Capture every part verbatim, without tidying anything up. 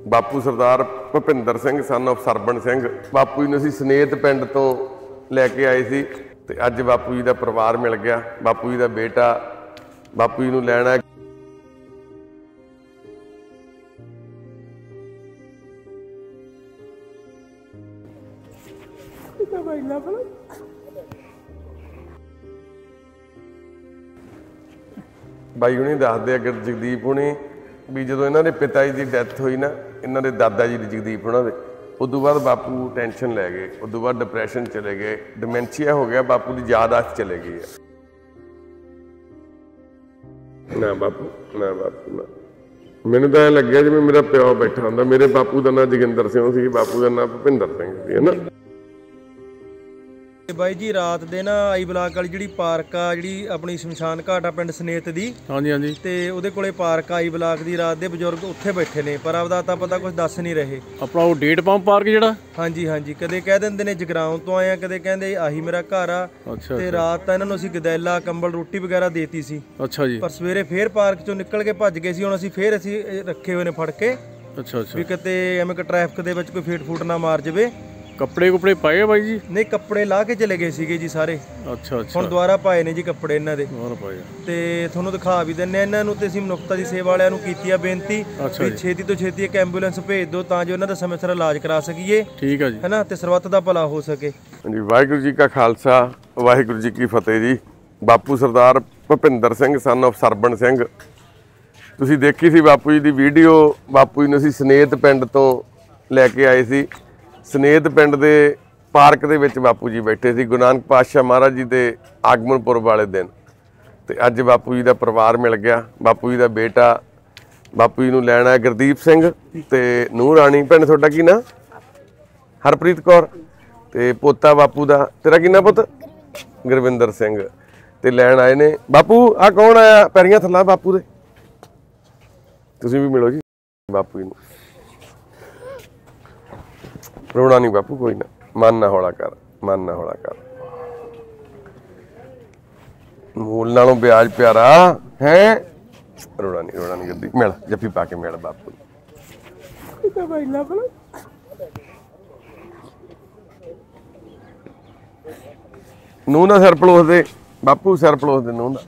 ਬਾਪੂ Sardar Bhupinder Singh son of Sarban Singh. ਬਾਪੂ ਜੀ ਨੂੰ ਅਸੀਂ ਸਨੇਤ ਪਿੰਡ ਤੋਂ ਲੈ ਕੇ ਆਏ ਸੀ ਤੇ ਅੱਜ ਬਾਪੂ ਜੀ ਦਾ ਪਰਿਵਾਰ ਮਿਲ ਗਿਆ। ਬਾਪੂ ਜੀ ਦਾ ਬੇਟਾ ਬਾਪੂ ਜੀ ਨੂੰ ਲੈਣਾ ਬਾਈ ਹੁਣੀ ਦੱਸਦੇ ਅਗਰ ਜਗਦੀਪ ਹੁਣੀ ਵੀ ਜਦੋਂ ਇਹਨਾਂ ਦੇ ਪਿਤਾ ਜੀ ਦੀ ਡੈਥ ਹੋਈ ਨਾ, ਇਹਨਾਂ ਦੇ ਦਾਦਾ ਜੀ ਦੀ ਜਗਦੀਪ ਹੁਣਾਂ ਦੇ, ਉਦੋਂ ਬਾਅਦ ਬਾਪੂ ਟੈਨਸ਼ਨ ਲੈ ਗਏ। ਉਦੋਂ ਬਾਅਦ ਡਿਪਰੈਸ਼ਨ ਚਲੇ ਗਏ, ਡਿਮੈਂਸ਼ੀਆ ਹੋ ਗਿਆ, ਬਾਪੂ ਦੀ ਯਾਦਾਸ਼ਤ ਚਲੇ ਗਈ ਹੈ। ਨਾ ਬਾਪੂ ਨਾ ਬਾਪੂ ਨਾ, ਮੈਨੂੰ ਤਾਂ ਐਂ ਲੱਗਿਆ ਜਿਵੇਂ ਮੇਰਾ ਪਿਓ ਬੈਠਾ ਹੁੰਦਾ। ਮੇਰੇ ਬਾਪੂ ਦਾ ਨਾਂ ਜੋਗਿੰਦਰ ਸਿੰਘ ਸੀ, ਬਾਪੂ ਦਾ ਨਾਂ ਭੁਪਿੰਦਰ ਸਿੰਘ ਸੀ, ਹੈ ਨਾ। ਬਾਈ ਜੀ ਰਾਤ ਦੇ ਨਾ ਆਈ ਬਲਾਕ ਵਾਲੀ ਜਿਹੜੀ ਪਾਰਕ ਆ, ਜਿਹੜੀ ਆਪਣੀ ਸ਼ਮਸ਼ਾਨ ਘਾਟ ਆ ਪਿੰਡ ਸਨੇਤ ਦੀ, ਹਾਂਜੀ ਹਾਂਜੀ, ਤੇ ਉਹਦੇ ਕੋਲੇ ਪਾਰਕ ਆਈ ਬਲਾਕ ਦੀ, ਰਾਤ ਦੇ ਬਜ਼ੁਰਗ ਉੱਥੇ ਬੈਠੇ ਨੇ, ਪਰ ਆਪਦਾ ਤਾਂ ਪਤਾ ਕੁਝ ਦੱਸ ਨਹੀਂ ਰਹੇ। ਆਪਣਾ ਉਹ ਡੇਟ ਪੰਪ ਪਾਰਕ ਜਿਹੜਾ, ਹਾਂਜੀ ਹਾਂਜੀ, ਕਦੇ ਕਹਿ ਦਿੰਦੇ ਨੇ ਜਗਰਾਉਂ ਤੋਂ ਆਏ ਆ, ਕਦੇ ਕਹਿੰਦੇ ਆਹੀ ਮੇਰਾ ਘਰ ਆ। ਤੇ ਰਾਤ ਤਾਂ ਇਹਨਾਂ ਨੂੰ ਅਸੀਂ ਗਦੈਲਾ, ਕੰਬਲ, ਰੋਟੀ ਵਗੈਰਾ ਦੇਤੀ ਸੀ। ਅੱਛਾ ਜੀ। ਪਰ ਸਵੇਰੇ ਫੇਰ ਪਾਰਕ ਚੋਂ ਨਿਕਲ ਕੇ ਭੱਜ ਗਏ ਸੀ। ਹੁਣ ਅਸੀਂ ਫੇਰ ਅਸੀਂ ਰੱਖੇ ਹੋਏ ਨੇ ਫੜ ਕੇ। ਅੱਛਾ ਅੱਛਾ, ਵੀ ਕਿਤੇ ਐਵੇਂ ਕਿ ਟ੍ਰੈਫਿਕ ਦੇ ਵਿੱਚ ਕੋਈ ਫੇਟ ਫੂਟ ਨਾ ਮਾਰ ਜਾਵੇ। ਕੱਪੜੇ ਕੁਪੜੇ ਪਾਏ ਆ ਬਾਈ ਜੀ? ਨਹੀਂ, ਕੱਪੜੇ ਲਾ ਕੇ ਚਲੇ ਗਏ ਸੀਗੇ ਜੀ ਸਾਰੇ। ਅੱਛਾ ਅੱਛਾ, ਹੁਣ ਦੁਬਾਰਾ ਪਾਏ ਨੇ ਜੀ ਕੱਪੜੇ ਇਹਨਾਂ ਦੇ, ਦੁਬਾਰਾ ਪਾਏ ਤੇ ਤੁਹਾਨੂੰ ਦਿਖਾ ਵੀ ਦਿੰਨੇ ਆ ਇਹਨਾਂ ਨੂੰ। ਤੇ ਅਸੀਂ ਮਨੁੱਖਤਾ ਦੀ ਸੇਵਾ ਵਾਲਿਆਂ ਨੂੰ ਕੀਤੀ ਆ ਬੇਨਤੀ ਵੀ ਛੇਤੀ ਤੋਂ ਛੇਤੀ ਇੱਕ ਐਂਬੂਲੈਂਸ ਭੇਜ ਦਿਓ ਤਾਂ ਜੋ ਇਹਨਾਂ ਦਾ ਸਮੇਂ ਸਿਰ ਇਲਾਜ ਕਰਾ ਸਕੀਏ। ਠੀਕ ਆ ਜੀ, ਹੈਨਾ, ਤੇ ਸਰਬੱਤ ਦਾ ਭਲਾ ਹੋ ਸਕੇ। ਹਾਂਜੀ, ਵਾਹਿਗੁਰੂ ਜੀ ਕਾ ਖਾਲਸਾ, ਵਾਹਿਗੁਰੂ ਜੀ ਕੀ ਫਤਿਹ ਜੀ। ਬਾਪੂ ਸਰਦਾਰ ਭੁਪਿੰਦਰ ਸਿੰਘ ਸਨ ਆਫ ਸਰਬਣ ਸਿੰਘ, ਤੁਸੀਂ ਦੇਖੀ ਸੀ ਬਾਪੂ ਜੀ ਦੀ ਵੀਡੀਓ। ਬਾਪੂ ਜੀ ਨੂੰ ਅਸੀਂ ਸਨੇਤ ਪਿੰਡ ਤੋਂ ਲੈ ਕੇ ਆਏ ਸੀ। ਸਨੇਤ ਪਿੰਡ ਦੇ ਪਾਰਕ ਦੇ ਵਿੱਚ ਬਾਪੂ ਜੀ ਬੈਠੇ ਸੀ ਗੁਰੂ ਨਾਨਕ ਪਾਤਸ਼ਾਹ ਮਹਾਰਾਜ ਜੀ ਦੇ ਆਗਮਨ ਪੁਰਬ ਵਾਲੇ ਦਿਨ। ਤੇ ਅੱਜ ਬਾਪੂ ਜੀ ਦਾ ਪਰਿਵਾਰ ਮਿਲ ਗਿਆ। ਬਾਪੂ ਜੀ ਦਾ ਬੇਟਾ ਬਾਪੂ ਜੀ ਨੂੰ ਲੈਣਾ ਹੈ ਗੁਰਦੀਪ ਸਿੰਘ ਤੇ ਨੂੰਹ ਰਾਣੀ। ਭੈਣ ਤੁਹਾਡਾ ਕੀ ਨਾਂ? ਹਰਪ੍ਰੀਤ ਕੌਰ। ਤੇ ਪੋਤਾ ਬਾਪੂ ਦਾ, ਤੇਰਾ ਕੀ ਨਾਂ ਪੁੱਤ? ਗੁਰਵਿੰਦਰ ਸਿੰਘ। ਤੇ ਲੈਣ ਆਏ ਨੇ। ਬਾਪੂ ਆ ਕੌਣ ਆਇਆ? ਪੈਰੀਆਂ ਥੱਲਾ ਬਾਪੂ ਦੇ, ਤੁਸੀਂ ਵੀ ਮਿਲੋ ਜੀ ਬਾਪੂ ਜੀ ਨੂੰ। ਰੋਣਾ ਨਹੀਂ ਬਾਪੂ, ਕੋਈ ਨਾ, ਮਨ ਨਾ ਹੌਲਾ ਕਰ, ਮਨ ਨਾ ਹੌਲਾ ਕਰ। ਮੂਲ ਨਾਲੋਂ ਵਿਆਜ ਪਿਆਰਾ ਹੈ। ਰੋਣਾ ਨਹੀਂ, ਰੋਣਾ ਨਹੀਂ ਗੱਦੀ। ਮਿਲ, ਜੱਫੀ ਪਾ ਕੇ ਮਿਲ ਬਾਪੂ ਨੂੰ। ਨਾ ਸਿਰ ਪਲੋਸ ਦੇ ਬਾਪੂ, ਸਿਰ ਪਲੋਸ ਦੇ ਨੂੰ ਦਾ।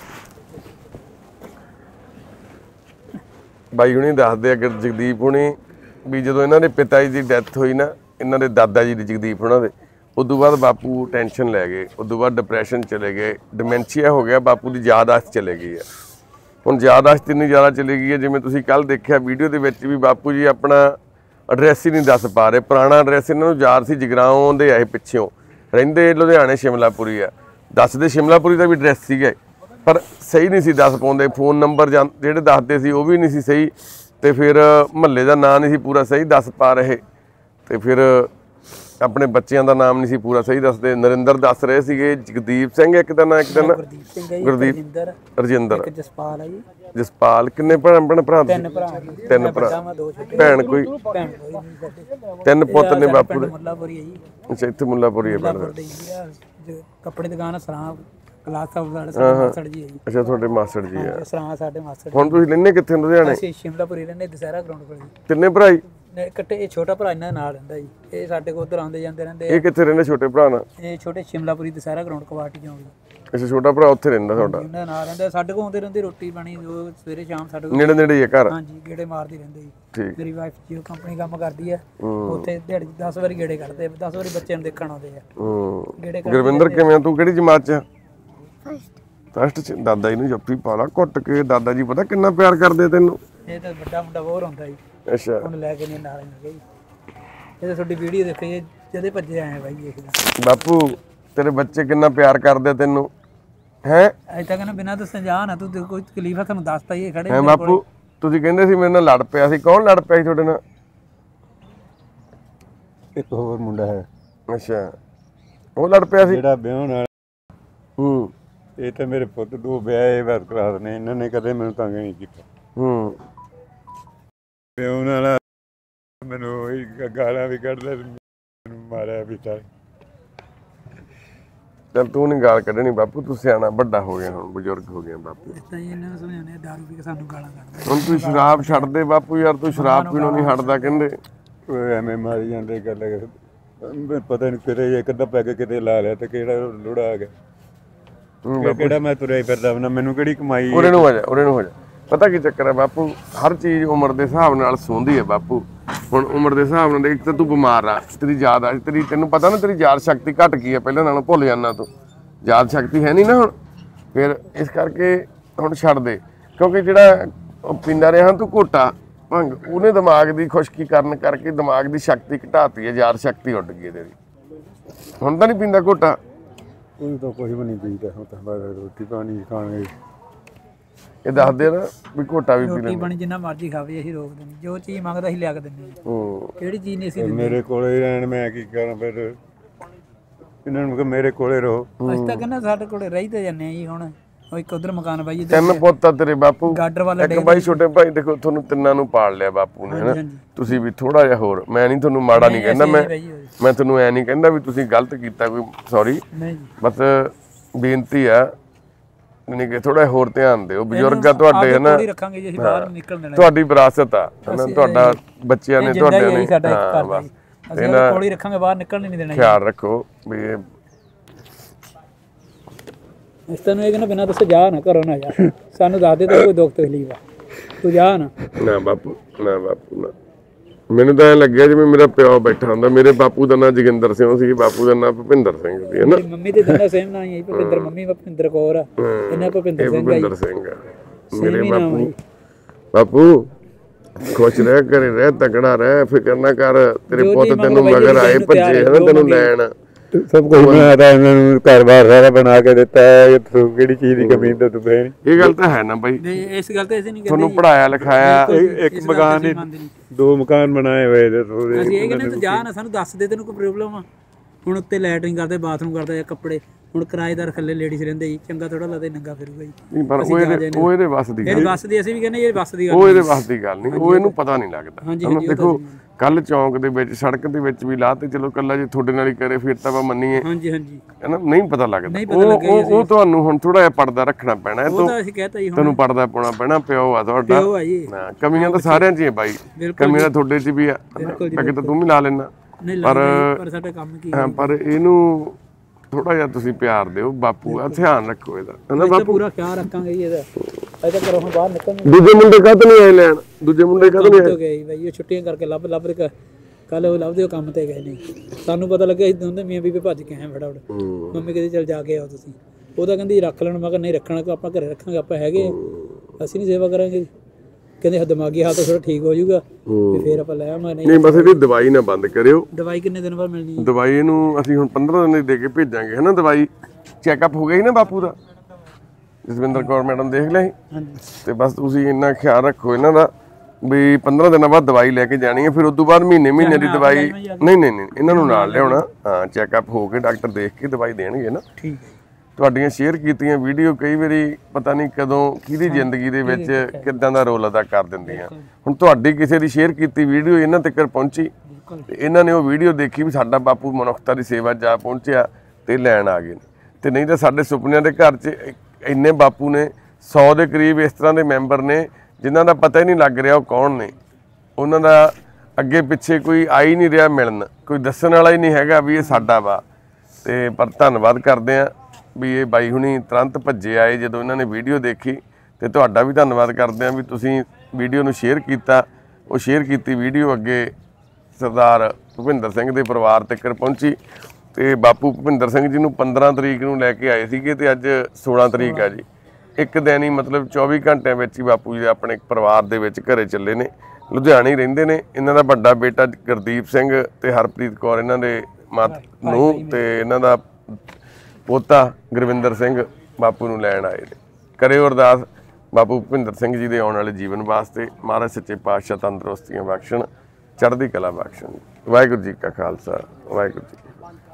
ਬਾਈ ਹੁਣੀ ਦੱਸਦੇ ਅਗਰ ਜਗਦੀਪ ਹੁਣੀ ਵੀ ਜਦੋਂ ਇਹਨਾਂ ਦੇ ਪਿਤਾ ਜੀ ਦੀ ਡੈਥ ਹੋਈ ਨਾ, ਇਹਨਾਂ ਦੇ ਦਾਦਾ ਜੀ ਦੀ ਜਗਦੀਪ ਹੁਣਾਂ ਦੇ, ਉਦੋਂ ਬਾਅਦ ਬਾਪੂ ਟੈਨਸ਼ਨ ਲੈ ਗਏ। ਉਦੋਂ ਬਾਅਦ ਡਿਪਰੈਸ਼ਨ ਚਲੇ ਗਏ, ਡਿਮੈਂਸ਼ੀਆ ਹੋ ਗਿਆ, ਬਾਪੂ ਦੀ ਯਾਦਾਸ਼ਤ ਚਲੇ ਗਈ ਹੈ। ਹੁਣ ਯਾਦਾਸ਼ਤ ਇੰਨੀ ਜ਼ਿਆਦਾ ਚਲੀ ਗਈ ਹੈ, ਜਿਵੇਂ ਤੁਸੀਂ ਕੱਲ੍ਹ ਦੇਖਿਆ ਵੀਡੀਓ ਦੇ ਵਿੱਚ ਵੀ, ਬਾਪੂ ਜੀ ਆਪਣਾ ਐਡਰੈਸ ਹੀ ਨਹੀਂ ਦੱਸ ਪਾ ਰਹੇ। ਪੁਰਾਣਾ ਐਡਰੈਸ ਇਹਨਾਂ ਨੂੰ ਯਾਦ ਸੀ, ਜਗਰਾਉਂ ਦੇ ਆਏ, ਪਿੱਛੋਂ ਰਹਿੰਦੇ ਲੁਧਿਆਣੇ ਸ਼ਿਮਲਾਪੁਰੀ ਆ, ਦੱਸਦੇ ਸ਼ਿਮਲਾਪੁਰੀ ਦਾ ਵੀ ਐਡਰੈਸ ਸੀਗਾ, ਪਰ ਸਹੀ ਨਹੀਂ ਸੀ ਦੱਸ ਪਾਉਂਦੇ। ਫੋਨ ਨੰਬਰ ਜਾਂ ਜਿਹੜੇ ਦੱਸਦੇ ਸੀ ਉਹ ਵੀ ਨਹੀਂ ਸੀ ਸਹੀ, ਤੇ ਫਿਰ ਮਹੱਲੇ ਦਾ ਨਾਂ ਨਹੀਂ ਸੀ ਪੂਰਾ ਸਹੀ ਦੱਸ ਪਾ ਰਹੇ, ਤੇ ਫਿਰ ਆਪਣੇ ਬੱਚਿਆਂ ਦਾ ਨਾਮ ਨਹੀਂ ਸੀ ਪੂਰਾ ਸਹੀ ਦੱਸਦੇ। ਨਰਿੰਦਰ ਦੱਸ ਰਹੇ ਸੀਗੇ, ਜਗਦੀਪ ਸਿੰਘ ਇੱਕ ਦਾ ਨਾਂ, ਇੱਕ ਦਾ ਨਾਂ ਗੁਰਦੀਪ, ਰਜਿੰਦਰ, ਜਸਪਾਲ। ਜਸਪਾਲ ਕਿੰਨੇ ਭੈਣ ਭੈਣ ਭਰਾ? ਤਿੰਨ ਭਰਾ। ਤਿੰਨ ਭਰਾ, ਭੈਣ ਕੋਈ? ਤਿੰਨ ਪੁੱਤ ਨੇ ਬਾਪੂ ਦੇ। ਅੱਛਾ, ਇੱਥੇ ਮੁੱਲਾਪੁਰੀ ਹੈ ਪਿੰਡ। ਕੱਪੜੇ ਦੁਕਾਨ ਸਰਾਂ ਕਲਾਸ ਮਾਸੜ ਜੀ। ਅੱਛਾ, ਤੁਹਾਡੇ ਮਾਸੜ ਜੀ ਆ। ਸਰਾਂ ਸਾਡੇ ਮਾਸੜ। ਹੁਣ ਤੁਸੀਂ ਲੈਣੇ ਕਿੱਥੇ? ਲੁਧਿਆਣੇ। ਅਸੀਂ ਸ਼ਿਮਲਾਪੁਰੀ ਰਹਿੰਦੇ, ਦੁਸਹਿਰਾ ਗਰਾਊਂਡ ਕੋਲ। ਤਿੰਨੇ ਭਰਾ ਹੀ ਇਕੱਠੇ? ਇਹ ਛੋਟਾ ਭਰਾ ਇਹਨਾਂ ਨਾਲ ਰਹਿੰਦਾ ਜੀ, ਇਹ ਸਾਡੇ ਕੋਲ ਉਧਰ ਆਉਂਦੇ ਜਾਂਦੇ ਰਹਿੰਦੇ। ਇਹ ਕਿੱਥੇ ਰਹਿੰਦੇ ਛੋਟੇ ਭਰਾ ਨਾਲ? ਇਹ ਛੋਟੇ ਸ਼ਿਮਲਾਪੁਰੀ ਦੁਸਹਿਰਾ ਗਰਾਊਂਡ ਕਵਾਟੀ ਚੌਂਕ। ਅੱਛਾ, ਛੋਟਾ ਭਰਾ ਉੱਥੇ ਰਹਿੰਦਾ ਤੁਹਾਡਾ? ਇਹਨਾਂ ਨਾਲ ਰਹਿੰਦਾ, ਸਾਡੇ ਕੋਲ ਆਉਂਦੇ ਰਹਿੰਦੇ, ਰੋਟੀ ਪਾਣੀ ਜੋ ਸਵੇਰੇ ਸ਼ਾਮ ਸਾਡੇ ਕੋਲ ਨੇੜੇ ਨੇੜੇ ਹੀ ਹੈ ਘਰ? ਹਾਂਜੀ, ਗੇੜੇ ਮਾਰਦੀ ਰਹਿੰਦੇ ਜੀ। ਠੀਕ। ਮੇਰੀ ਵਾਈਫ ਜੀਓ ਕੰਪਨੀ ਕੰਮ ਕਰਦੀ ਹੈ, ਉੱਥੇ ਦਿਹਾੜੀ ਦਸ ਵਾਰੀ ਗੇੜੇ ਕੱਢਦੇ, ਦਸ ਵਾਰੀ ਬੱਚਿਆਂ ਨੂੰ ਦੇਖਣ ਆਉਂਦੇ ਆ। ਗੇੜੇ। ਗੁਰਵਿੰਦਰ ਕਿਵੇਂ? ਤੂੰ ਕਿਹੜੀ ਜਮਾਤ ਚ? ਫਸਟ ਚ। ਦਾਦਾ ਜੀ ਨੂੰ ਜੱਫੀ ਪਾ ਲਾ ਘੁੱਟ ਕੇ। ਦਾਦਾ ਜੀ ਪਤਾ ਕਿੰਨਾ ਪਿਆਰ ਕਰਦੇ ਤੈਨੂੰ। ਇਹ ਤਾਂ ਵੱਡਾ ਮੁੰਡਾ ਹੋਰ ਹੁੰਦਾ ਜੀ। ਅੱਛਾ, ਉਹਨੂੰ ਲੈ ਕੇ ਨਹੀਂ ਨਾਲ ਜੀ। ਇਹ ਤਾਂ ਤੁਹਾਡੀ ਵੀਡੀਓ ਦੇਖੀ ਜਦੇ ਭੱਜੇ ਆਏ ਬਾਈ ਦੇਖਦਾ। ਬਾਪੂ ਤੇਰੇ ਬੱਚੇ ਕਿੰਨਾ ਪਿਆਰ ਕਰਦੇ ਤੈਨੂੰ, ਹੈ? ਅਜੇ ਤੱਕ ਨਾ ਬਿਨਾਂ ਦੱਸਣ ਜਾ ਨਾ, ਤੂੰ ਕੋਈ ਤਕਲੀਫ ਆ ਤੁਹਾਨੂੰ ਦੱਸਤਾ ਹੀ ਖੜੇ। ਹੈ ਬਾਪੂ, ਤੁਸੀਂ ਕਹਿੰਦੇ ਸੀ ਮੇਰੇ ਨਾਲ ਲੜ ਪਿਆ ਸੀ, ਕੌਣ ਲੜ ਪਿਆ ਸੀ ਤੁਹਾਡੇ ਨਾਲ? ਇੱਕ ਹੋਰ ਮੁੰਡਾ ਹੈ। ਅੱਛਾ, ਉਹ ਲੜ ਪਿਆ ਸੀ ਜਿਹੜਾ ਵਿਆਹਣ ਵਾਲਾ। ਹੂੰ। ਇਹ ਤਾਂ ਮੇਰੇ ਪੁੱਤ ਦੋ ਵਿਆਹੇ ਬਸ ਕਰਾ ਨੇ, ਇਹਨਾਂ ਨੇ ਕਦੇ ਮੈਨੂੰ ਤੰਗ ਨਹੀਂ ਕੀਤਾ। ਹੂੰ। ਵਿਆਹਣ ਵਾਲਾ ਮੈਨੂੰ ਗਾਲਾਂ ਵੀ ਕੱਢਦਾ, ਮੈਨੂੰ ਮਾਰਿਆ ਵੀ ਤਾਂ। ਚੱਲ ਤੂੰ ਨਹੀਂ ਗਾਲ ਕੱਢਣੀ ਬਾਪੂ, ਤੂੰ ਸਿਆਣਾ ਵੱਡਾ ਹੋ ਗਿਆ ਹੁਣ, ਬਜ਼ੁਰਗ ਹੋ ਗਿਆ ਬਾਪੂ। ਤਾਂ ਇਹਨਾਂ ਨੂੰ ਸਮਝਾਉਂਦੇ ਦਾਰੂ ਪੀ ਕੇ ਸਾਨੂੰ ਗਾਲਾਂ ਕੱਢਦੇ। ਹੁਣ ਤੂੰ ਸ਼ਰਾਬ ਛੱਡ ਦੇ ਬਾਪੂ ਯਾਰ, ਤੂੰ ਸ਼ਰਾਬ ਪੀਣੋਂ ਨਹੀਂ ਹਟਦਾ ਕਹਿੰਦੇ। ਓਏ ਐਵੇਂ ਮਾਰੀ ਜਾਂਦੇ ਗੱਲ, ਮੈਨੂੰ ਪਤਾ ਨਹੀਂ ਕਿਤੇ ਇੱਕ ਅੱਧਾ ਪੈਗ ਕਿਤੇ ਲਾ ਲਿਆ ਤੇ ਕਿਹੜਾ ਲੋੜਾ ਆ ਗਿਆ, ਕਿ ਕਿਹੜਾ ਮੈਂ ਤੁਰਿਆ ਹੀ ਫਿਰਦਾ ਨਾ, ਮੈਨੂੰ ਕਿਹੜੀ ਕਮਾਈ। ਉਰੇ ਨੂੰ ਹੋ ਜਾ, ਉਰੇ ਨੂੰ ਹੋ ਜਾ। ਪਤਾ ਕੀ ਚੱਕਰ ਹੈ ਬਾਪੂ, ਹਰ ਚੀਜ਼ ਉਮਰ ਦੇ ਹਿਸਾਬ ਨਾਲ ਸੌਂਦੀ ਹੈ ਬਾਪੂ। ਹੁਣ ਉਮਰ ਦੇ ਹਿਸਾਬ ਨਾਲ ਇੱਕ ਤਾਂ ਤੂੰ ਬਿਮਾਰ ਆ, ਤੇਰੀ ਯਾਦ ਆ, ਤੇਰੀ ਤੈਨੂੰ ਪਤਾ ਨਾ ਤੇਰੀ ਯਾਦ ਸ਼ਕਤੀ ਘਟ ਗਈ ਹੈ ਪਹਿਲਾਂ ਨਾਲੋਂ, ਭੁੱਲ ਜਾਂਦਾ ਤੂੰ, ਯਾਦ ਸ਼ਕਤੀ ਹੈ ਨਹੀਂ ਨਾ ਹੁਣ। ਫਿਰ ਇਸ ਕਰਕੇ ਹੁਣ ਛੱਡ ਦੇ, ਕਿਉਂਕਿ ਜਿਹੜਾ ਉਹ ਪੀਂਦਾ ਰਿਹਾ ਤੂੰ ਘੋਟਾ ਭੰਗ, ਉਹਨੇ ਦਿਮਾਗ ਦੀ ਖੁਸ਼ਕੀ ਕਰਨ ਕਰਕੇ ਦਿਮਾਗ ਦੀ ਸ਼ਕਤੀ ਘਟਾਤੀ ਹੈ, ਯਾਦ ਸ਼ਕਤੀ ਉੱਡ ਗਈ ਹੈ ਤੇਰੀ। ਹੁਣ ਤਾਂ ਨਹੀਂ ਪੀਂਦਾ ਘੋਟਾ? ਕੋਈ ਤਾਂ ਕੁਝ ਵੀ ਨਹੀਂ ਪੀਦਾ, ਹੁਣ ਤਾਂ ਬਸ ਰੋਟੀ ਪਾਣੀ ਖਾਣਗੇ। ਇਹ ਦੱਸਦੇ ਨਾ ਵੀ ਘੋਟਾ ਵੀ ਪੀ ਰੋਟੀ ਲੈਂਦਾ। ਪਾਣੀ ਜਿੰਨਾ ਮਰਜ਼ੀ ਖਾਵੇ ਅਸੀਂ ਰੋਕਦੇ ਨਹੀਂ, ਜੋ ਚੀਜ਼ ਮੰਗਦਾ ਅਸੀਂ ਲਿਆ ਕੇ ਦਿੰਦੇ ਹਾਂ। ਹੂੰ ਕਿਹੜੀ ਚੀਜ਼ ਨਹੀਂ ਅਸੀਂ ਦਿੰਦੇ। ਮੇਰੇ ਕੋਲੇ ਰਹਿਣ, ਮੈਂ ਕੀ ਕਰਾਂ ਫਿਰ, ਇਹਨਾਂ ਨੂੰ ਕਿ ਮੇਰੇ ਕੋਲੇ ਰਹੋ। ਅਸੀਂ ਤਾਂ ਕਹਿੰਦਾ ਸਾਡੇ ਕੋਲੇ ਰਹੀ ਤੇ ਜਾਂਦੇ ਆ ਜੀ। ਹੁਣ ਉਹ ਇੱਕ ਉਧਰ ਮਕਾਨ ਬਾਈ ਤਿੰਨ ਪੁੱਤ ਆ ਤੇਰੇ ਬਾਪੂ, ਗਾਡਰ ਵਾਲਾ ਇੱਕ ਬਾਈ ਛੋਟੇ ਭਾਈ, ਦੇਖੋ ਤੁਹਾਨੂੰ ਤਿੰਨਾਂ ਨੂੰ ਪਾਲ ਲਿਆ ਬਾਪੂ ਨੇ ਹਨਾ। ਤੁਸੀਂ ਵੀ ਥੋੜਾ ਜਿਹਾ ਹੋਰ, ਮੈਂ ਨਹੀਂ ਤੁਹਾਨੂੰ ਮਾੜਾ ਨਹੀਂ ਕਹਿੰਦਾ, ਮੈਂ ਮੈਂ ਤੁਹਾਨੂੰ ਐ ਨਹੀਂ ਕਹਿੰਦਾ ਵੀ ਤੁਸੀਂ ਗਲਤ ਕੀਤਾ ਕੋਈ, ਸੌਰੀ, ਨਹੀਂ ਜੀ। ਬਸ ਬੇਨਤੀ ਆ ਨਹੀਂ ਕਿ ਥੋੜਾ ਹੋਰ ਧਿਆਨ ਦਿਓ, ਬਜ਼ੁਰਗ ਆ ਤੁਹਾਡੇ ਹਨਾ, ਰੱਖਾਂਗੇ ਜੀ ਅਸੀਂ, ਬਾਹਰ ਨਹੀਂ ਨਿਕਲਣ ਦੇਣਾ। ਤੁਹਾਡੀ ਵਿਰਾਸਤ ਆ ਹਨਾ, ਤੁਹਾਡਾ ਬੱਚਿਆਂ ਨੇ ਤੁਹਾਡੇ ਨੇ, ਹਾਂ ਬਸ ਅਸੀਂ ਉਹਦੇ ਕੋਲ ਹੀ ਰੱਖਾਂਗੇ, ਬਾਹਰ ਨਿਕਲਣ ਨਹੀਂ ਦੇਣਾ। ਖਿਆਲ ਰੱਖੋ ਵੀ ਇਹ ਇਸ ਤੈਨੂੰ ਇਹ ਕਹਿੰਦਾ ਬਿਨਾਂ ਦੱਸੇ ਜਾ ਨਾ, ਘਰੋਂ ਨਾ ਜਾ, ਸਾਨੂੰ ਦੱਸ ਦੇ ਤਾਂ ਕੋਈ ਦੁੱਖ ਤਕਲੀਫ ਆ, ਤੂੰ ਜਾ ਨਾ। ਨਾ ਬਾਪੂ, ਨਾ ਬਾਪੂ, ਨਾ। ਮੈਨੂੰ ਤਾਂ ਐ ਲੱਗਿਆ ਜਿਵੇਂ ਮੇਰਾ ਪਿਓ ਬੈਠਾ ਹੁੰਦਾ। ਮੇਰੇ ਬਾਪੂ ਦਾ ਨਾਂ ਜੋਗਿੰਦਰ ਸਿੰਘ ਸੀ, ਬਾਪੂ ਦਾ ਨਾਂ ਭੁਪਿੰਦਰ ਸਿੰਘ ਸੀ ਹਨਾ। ਮੰਮੀ ਦੇ ਦੋਨਾਂ ਸੇਮ ਨਾਂ ਹੀ ਹੈ, ਭੁਪਿੰਦਰ ਮੰਮੀ ਭੁਪਿੰਦਰ ਕੌਰ ਆ, ਇਹਨਾਂ ਭੁਪਿੰਦਰ ਸਿੰਘ ਆ। ਭੁਪਿੰਦਰ ਸਿੰਘ ਆ ਮੇਰੇ ਬਾਪੂ। ਬਾਪੂ ਖੁਸ਼ ਰਹਿ, ਘਰੇ ਰਹਿ, ਤਕੜਾ ਰਹਿ, ਫਿਕਰ ਨਾ ਕਰ, ਤੇਰੇ ਪੁੱਤ ਤੈਨੂੰ ਮਗਰ ਆਏ ਭੱਜੇ ਹਨਾ ਤੈਨੂੰ ਲੈਣ। ਸਭ ਕੁਝ ਮੈਂ ਤਾਂ ਇਹਨਾਂ ਨੂੰ ਘਰ-ਬਾਰ ਸਾਰਾ ਬਣਾ ਕੇ ਦਿੱਤਾ ਹੈ, ਕਿਹੜੀ ਚੀਜ਼ ਦੀ ਕਮੀ ਤਾਂ ਤੂੰ ਪਈ ਨਹੀਂ। ਇਹ ਗੱਲ ਤਾਂ ਹੈ ਨਾ ਬਾਈ, ਇਸ ਗੱਲ ਤੇ ਅਸੀਂ ਨਹੀਂ ਕਹਿੰਦੇ ਤੁਹਾਨੂੰ ਪੜਾਇਆ ਲਿਖਾਇਆ, ਇੱਕ ਮਕਾਨ ਨਹੀਂ ਦੋ ਮਕਾਨ ਬਣਾਏ ਹੋਏ ਨੇ ਥੋੜੇ। ਅਸੀਂ ਇਹ ਕਹਿੰਦੇ ਤੂੰ ਜਾ ਨਾ, ਸਾਨੂੰ ਦੱਸ ਦੇ ਤੈਨੂੰ ਕੋਈ ਪ੍ਰੋਬਲਮ ਆ। ਹੁਣ ਉੱਤੇ ਲੈਟਰਿੰਗ ਕਰਦੇ, ਬਾਥਰੂਮ ਕਰਦਾ ਜਾਂ ਕੱਪੜੇ, ਹੁਣ ਕਿਰਾਏਦਾਰ ਥੱਲੇ ਲੇਡੀਜ਼ ਰਹਿੰਦੇ ਜੀ, ਚੰਗਾ ਥੋੜਾ ਲੱਗਦਾ ਨੰਗਾ ਫਿਰੂਗਾ ਜੀ। ਨਹੀਂ ਪਰ ਉਹ ਇਹਦੇ ਉਹ ਇਹਦੇ ਵੱਸ ਦੀ ਗੱਲ, ਇਹ ਬੱਸ ਦੀ ਅਸੀਂ ਵੀ ਕਹਿੰਦੇ ਇਹ ਬੱਸ ਦੀ ਗੱਲ, ਉਹ ਇਹਦੇ ਵੱਸ ਦੀ ਗੱਲ ਨਹੀਂ, ਉਹ ਇਹਨੂੰ ਪਤਾ ਨਹੀਂ ਲੱਗਦਾ। ਹਾਂਜੀ ਹੁਣ ਦੇਖੋ ਕੱਲ ਚੌਂਕ ਦੇ ਵਿੱਚ, ਸੜਕ ਦੇ ਵਿੱਚ ਵੀ ਲਾ ਤੇ ਚਲੋ ਕੱਲਾ ਜੇ ਤੁਹਾਡੇ ਨਾਲ ਹੀ ਕਰੇ ਫਿਰ ਤਾਂ ਆਪਾਂ ਮੰਨੀਏ ਹਾਂਜੀ ਹਾਂਜੀ ਹਨਾ, ਨਹੀਂ ਪਤਾ ਲੱਗਦਾ। ਉਹ ਉਹ ਤੁਹਾਨੂੰ ਹੁਣ ਥੋੜਾ ਜਿਹਾ ਪਰਦਾ ਰੱਖਣਾ ਪੈਣਾ, ਇਹ ਉਹ ਤਾਂ ਅਸੀਂ ਕਹਤਾ ਜੀ। ਹੁਣ ਤੁਹਾਨੂੰ ਪਰਦਾ ਪਾਉਣਾ ਪੈਣਾ, ਪਿਓ ਆ ਤੁਹਾਡਾ। ਉਹ ਆ ਜੀ, ਹਾਂ ਕਮੀਆਂ ਤਾਂ ਸਾਰਿਆਂ 'ਚ ਹੀ ਆ ਬਾਈ, ਕਮੀਆਂ ਤਾਂ ਤੁਹਾਡੇ 'ਚ ਵੀ ਆ, ਅੱਗੇ ਤਾਂ ਤੂੰ ਵੀ ਲਾ ਲੈਣਾ। ਨਹੀਂ ਲੱਗਦਾ ਪਰ ਸਾਡਾ ਕੰਮ ਕੀ ਹਾਂ ਪਰ ਇਹਨੂੰ ਥੋੜਾ ਜਿਹਾ ਤੁਸੀਂ ਪਿਆਰ ਦਿਓ ਬਾਪੂ, ਆ ਧਿਆਨ ਰੱਖੋ ਇਹਦਾ ਹਨਾ ਬਾਪੂ। ਪੂਰਾ ਖਿਆਲ ਰੱਖਾਂਗੇ ਜੀ ਇਹਦਾ। ਅਜੇ ਤਾਂ ਘਰੋਂ ਹੁਣ ਬਾਹਰ ਨਿਕਲਣ ਦੂਜੇ ਮੁੰਡੇ ਕਦ ਨਹੀਂ ਆਏ ਲੈਣ, ਦੂਜੇ ਮੁੰਡੇ ਕਦ ਨਹੀਂ ਆਏ ਗਏ ਬਾਈ, ਉਹ ਛੁੱਟੀਆਂ ਕਰਕੇ ਲੱਭ ਲੱਭ ਕੇ ਕੱਲ ਉਹ ਲੱਭਦੇ ਉਹ ਕੰਮ ਤੇ ਗਏ ਨੇ। ਸਾਨੂੰ ਪਤਾ ਲੱਗਿਆ ਅਸੀਂ ਦੋਨੇ ਮੀਆਂ ਬੀਬੀ ਭੱਜ ਕੇ ਆਏ ਫਟਾਫਟ। ਮੰਮੀ ਕਹਿੰਦੀ ਚੱਲ ਜਾ ਕੇ ਆਓ ਤੁਸੀਂ, ਉਹ ਤਾਂ ਕਹਿੰਦੀ ਰੱਖ ਲੈਣ, ਮੈਂ ਕਿਹਾ ਨਹੀਂ ਰੱਖਣਾ, ਆਪਾਂ ਘਰੇ ਰੱਖਾਂਗੇ, ਆਪਾਂ ਹੈਗੇ ਅਸੀਂ ਨਹੀਂ ਸੇਵਾ ਕਰਾਂਗੇ। ਕਹਿੰਦੇ ਦਿਮਾਗੀ ਹਾਲਤ ਥੋੜਾ ਠੀਕ ਹੋ ਜਾਊਗਾ ਤੇ ਫਿਰ ਆਪਾਂ ਲੈ ਆਵਾਂਗੇ। ਨਹੀਂ ਬਸ ਇਹਦੀ ਦਵਾਈ ਨਾ ਬੰਦ ਕਰਿਓ। ਦਵਾਈ ਕਿੰਨੇ ਦਿਨ ਬਾਅਦ ਮਿਲਣੀ ਹੈ? ਦਵਾਈ ਇਹਨੂੰ ਅਸੀਂ ਹੁਣ ਪੰਦਰਾਂ ਦਿਨ ਦੀ ਦੇ ਕੇ ਭੇਜਾਂਗੇ ਹਨਾ। ਦਵਾਈ ਚੈੱਕਅਪ ਹੋ ਗਿਆ ਸੀ ਨਾ ਬਾਪੂ ਦਾ, ਜਸਵਿੰਦਰ ਕੌਰ ਮੈਡਮ ਦੇਖ ਲਿਆ ਸੀ, ਤੇ ਬਸ ਤੁਸੀਂ ਇੰਨਾ ਖਿਆਲ ਰੱਖੋ ਇਹਨਾਂ ਦਾ ਵੀ ਪੰਦਰਾਂ ਦਿਨਾਂ ਬਾਅਦ ਦਵਾਈ ਲੈ ਕੇ ਜਾਣੀ ਹੈ। ਫਿਰ ਉਸ ਤੋਂ ਬਾਅਦ ਮਹੀਨੇ ਮਹੀਨੇ ਦੀ ਦਵਾਈ ਨਹੀਂ ਨਹੀਂ ਨਹੀਂ ਇਹਨਾਂ ਨੂੰ ਨਾਲ ਲਿਆਉਣਾ। ਹਾਂ ਚੈੱਕਅਪ ਹੋ ਕੇ ਡਾਕਟਰ ਦੇਖ ਕੇ ਦਵਾਈ ਦੇਣਗੇ ਨਾ। ਠੀਕ ਹੈ। ਤੁਹਾਡੀਆਂ ਸ਼ੇਅਰ ਕੀਤੀਆਂ ਵੀਡੀਓ ਕਈ ਵਾਰੀ ਪਤਾ ਨਹੀਂ ਕਦੋਂ ਕਿਹਦੀ ਜ਼ਿੰਦਗੀ ਦੇ ਵਿੱਚ ਕਿੱਦਾਂ ਦਾ ਰੋਲ ਅਦਾ ਕਰ ਦਿੰਦੀਆਂ। ਹੁਣ ਤੁਹਾਡੀ ਕਿਸੇ ਦੀ ਸ਼ੇਅਰ ਕੀਤੀ ਵੀਡੀਓ ਇਹਨਾਂ ਤੱਕ ਪਹੁੰਚੀ ਤੇ ਇਹਨਾਂ ਨੇ ਉਹ ਵੀਡੀਓ ਦੇਖੀ ਵੀ ਸਾਡਾ ਬਾਪੂ ਮਨੁੱਖਤਾ ਦੀ ਸੇਵਾ ਜਾ ਪਹੁੰਚਿਆ ਤੇ ਲੈਣ ਆ ਗਏ ਨੇ। ਤੇ ਨਹੀਂ ਤਾਂ ਸਾਡੇ ਸੁਪਨਿਆਂ ਦੇ ਘਰ 'ਚ ਇੰਨੇ ਬਾਪੂ ਨੇ, ਸੌ ਦੇ ਕਰੀਬ ਇਸ ਤਰ੍ਹਾਂ ਦੇ ਮੈਂਬਰ ਨੇ ਜਿਨ੍ਹਾਂ ਦਾ ਪਤਾ ਹੀ ਨਹੀਂ ਲੱਗ ਰਿਹਾ ਉਹ ਕੌਣ ਨੇ। ਉਹਨਾਂ ਦਾ ਅੱਗੇ ਪਿੱਛੇ ਕੋਈ ਆ ਹੀ ਨਹੀਂ ਰਿਹਾ ਮਿਲਣ, ਕੋਈ ਦੱਸਣ ਵਾਲਾ ਹੀ ਨਹੀਂ ਹੈਗਾ ਵੀ ਇਹ ਸਾਡਾ ਵਾ। ਤੇ ਪਰ ਧੰਨਵਾਦ ਕਰਦੇ ਆ ਵੀ ਇਹ ਬਾਈ ਹੁਣੀ ਤੁਰੰਤ ਭੱਜੇ ਆਏ ਜਦੋਂ ਇਹਨਾਂ ਨੇ ਵੀਡੀਓ ਦੇਖੀ। ਤੇ ਤੁਹਾਡਾ ਵੀ ਧੰਨਵਾਦ ਕਰਦੇ ਆ ਵੀ ਤੁਸੀਂ ਵੀਡੀਓ ਨੂੰ ਸ਼ੇਅਰ ਕੀਤਾ। ਉਹ ਸ਼ੇਅਰ ਕੀਤੀ ਵੀਡੀਓ ਅੱਗੇ ਸਰਦਾਰ ਭੁਪਿੰਦਰ ਸਿੰਘ ਦੇ ਪਰਿਵਾਰ ਤੱਕ ਪਹੁੰਚੀ। ਤੇ ਬਾਪੂ ਭੁਪਿੰਦਰ ਸਿੰਘ ਜੀ ਨੂੰ ਪੰਦਰਾਂ ਤਰੀਕ ਨੂੰ ਲੈ ਕੇ ਆਏ ਸੀਗੇ ਤੇ ਅੱਜ ਸੋਲਾਂ ਤਰੀਕ ਆ ਜੀ। ਇੱਕ ਦਿਨ ਹੀ ਮਤਲਬ ਚੌਵੀ ਘੰਟਿਆਂ ਵਿੱਚ ਹੀ ਬਾਪੂ ਜੀ ਆਪਣੇ ਪਰਿਵਾਰ ਦੇ ਵਿੱਚ ਘਰੇ ਚੱਲੇ ਨੇ। ਲੁਧਿਆਣੇ ਹੀ ਰਹਿੰਦੇ ਨੇ। ਇਹਨਾਂ ਦਾ ਵੱਡਾ ਬੇਟਾ ਗੁਰਦੀਪ ਸਿੰਘ ਤੇ ਹਰਪ੍ਰੀਤ ਕੌਰ ਇਹਨਾਂ ਦੇ ਮਾਤਾ ਨੂੰ, ਤੇ ਇਹਨਾਂ ਦਾ ਪੋਤਾ ਗੁਰਵਿੰਦਰ ਸਿੰਘ ਬਾਪੂ ਨੂੰ ਲੈਣ ਆਏ ਨੇ। ਕਰਿਓ ਅਰਦਾਸ ਬਾਪੂ ਭੁਪਿੰਦਰ ਸਿੰਘ ਜੀ ਦੇ ਆਉਣ ਵਾਲੇ ਜੀਵਨ ਵਾਸਤੇ। ਮਹਾਰਾਜ ਸੱਚੇ ਪਾਤਸ਼ਾਹ ਤੰਦਰੁਸਤੀਆਂ ਬਖਸ਼ਣ, ਚੜ੍ਹਦੀ ਕਲਾ ਬਖਸ਼ਣ। ਵਾਹਿਗੁਰੂ ਜੀ ਕਾ ਖਾਲਸਾ, ਵਾਹਿਗੁਰੂ ਜੀ ਕੀ ਫਤਿਹ।